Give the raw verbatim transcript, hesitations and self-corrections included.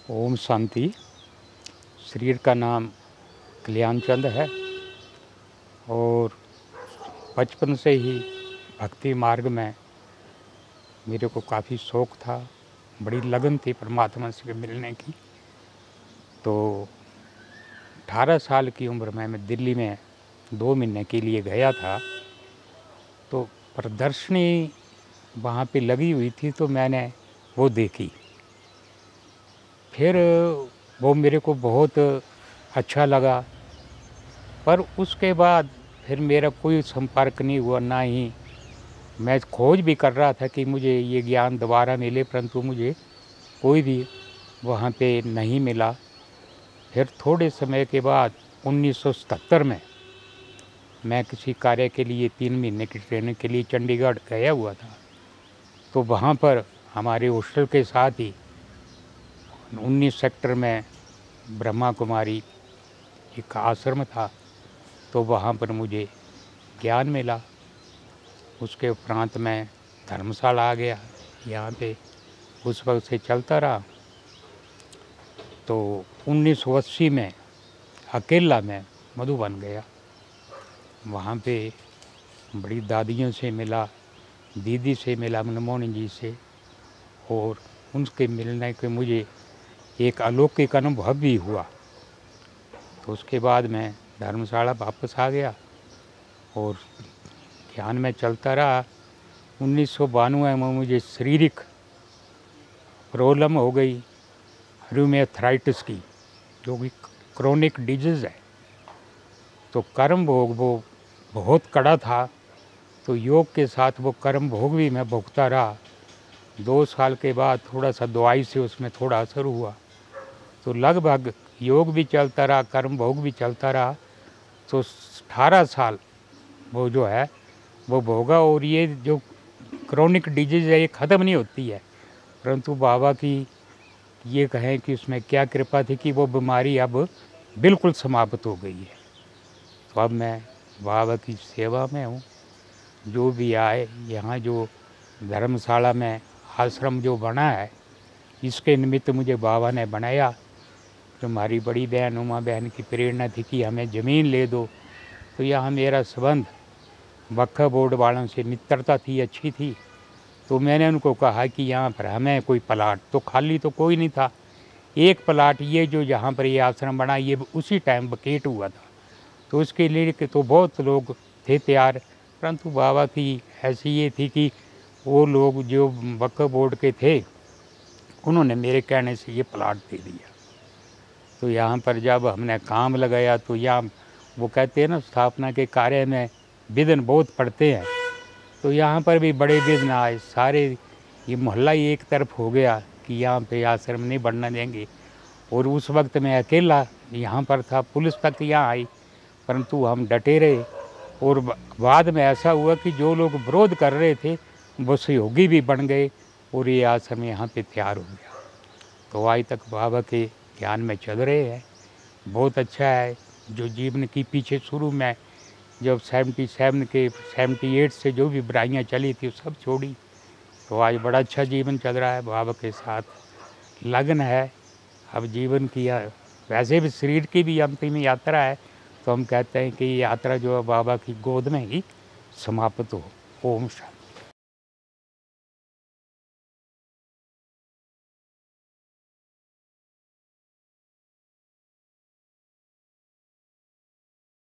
ओम शांति। शरीर का नाम कल्याण चंद है और बचपन से ही भक्ति मार्ग में मेरे को काफ़ी शौक़ था, बड़ी लगन थी परमात्मा से मिलने की। तो अठारह साल की उम्र में मैं दिल्ली में दो महीने के लिए गया था। तो प्रदर्शनी वहाँ पे लगी हुई थी तो मैंने वो देखी। फिर वो मेरे को बहुत अच्छा लगा, पर उसके बाद फिर मेरा कोई संपर्क नहीं हुआ, ना ही मैं खोज भी कर रहा था कि मुझे ये ज्ञान दोबारा मिले, परंतु मुझे कोई भी वहाँ पे नहीं मिला। फिर थोड़े समय के बाद उन्नीस सौ सतहत्तर में मैं किसी कार्य के लिए तीन महीने की ट्रेनिंग के लिए चंडीगढ़ गया हुआ था। तो वहाँ पर हमारे हॉस्टल के साथ ही उन्नीस सेक्टर में ब्रह्मा कुमारी एक आश्रम था, तो वहाँ पर मुझे ज्ञान मिला। उसके उपरांत मैं धर्मशाला आ गया, यहाँ पे उस वक्त से चलता रहा। तो उन्नीस सौ अस्सी में अकेला मैं मधुबन गया, वहाँ पे बड़ी दादियों से मिला, दीदी से मिला, मनमोहन जी से, और उनके मिलने के मुझे एक अलौकिक अनुभव भी हुआ। तो उसके बाद मैं धर्मशाला वापस आ गया और ध्यान में चलता रहा। उन्नीस सौ बानवे में मुझे शारीरिक प्रॉब्लम हो गई, रूमेथराइटिस की, जो कि क्रोनिक डिजीज़ है। तो कर्म भोग वो बहुत कड़ा था, तो योग के साथ वो कर्म भोग भी मैं भोगता रहा। दो साल के बाद थोड़ा सा दवाई से उसमें थोड़ा असर हुआ, तो लगभग योग भी चलता रहा, कर्म भोग भी चलता रहा। तो अठारह साल वो जो है वो भोगा, और ये जो क्रोनिक डिजीज़ है ये ख़त्म नहीं होती है, परंतु बाबा की ये कहें कि उसमें क्या कृपा थी कि वो बीमारी अब बिल्कुल समाप्त हो गई है। तो अब मैं बाबा की सेवा में हूँ। जो भी आए यहाँ, जो धर्मशाला में आश्रम जो बना है, इसके निमित्त मुझे बाबा ने बनाया। तो हमारी बड़ी बहन उमा बहन की प्रेरणा थी कि हमें ज़मीन ले दो। तो यहाँ मेरा संबंध वक्फ बोर्ड वालों से मित्रता थी, अच्छी थी। तो मैंने उनको कहा कि यहाँ पर हमें कोई प्लाट, तो खाली तो कोई नहीं था, एक प्लाट ये जो यहाँ पर ये आश्रम बना ये उसी टाइम वकेट हुआ था। तो उसके लिए तो बहुत लोग थे तैयार, परंतु बाबा की ऐसी ये थी कि वो लोग जो वक्फ बोर्ड के थे उन्होंने मेरे कहने से ये प्लाट दे दिया। तो यहाँ पर जब हमने काम लगाया तो यहाँ वो कहते हैं ना, स्थापना के कार्य में विघ्न बहुत पड़ते हैं, तो यहाँ पर भी बड़े विघ्न आए। सारे ये मोहल्ला ही एक तरफ हो गया कि यहाँ पे आश्रम नहीं बनना देंगे, और उस वक्त मैं अकेला यहाँ पर था। पुलिस तक यहाँ आई, परंतु हम डटे रहे, और बाद में ऐसा हुआ कि जो लोग विरोध कर रहे थे वो सहयोगी भी बन गए, और ये आश्रम यहाँ पे तैयार हो गया। तो आज तक बाबा के ज्ञान में चल रहे हैं, बहुत अच्छा है। जो जीवन की पीछे शुरू में जब सेवेंटी सेवन के सेवेंटी एट से जो भी बुराइयाँ चली थी सब छोड़ी, तो आज बड़ा अच्छा जीवन चल रहा है, बाबा के साथ लगन है। अब जीवन की वैसे भी शरीर की भी अंतिम यात्रा है, तो हम कहते हैं कि ये यात्रा जो है बाबा की गोद में ही समाप्त हो। ओम शांति।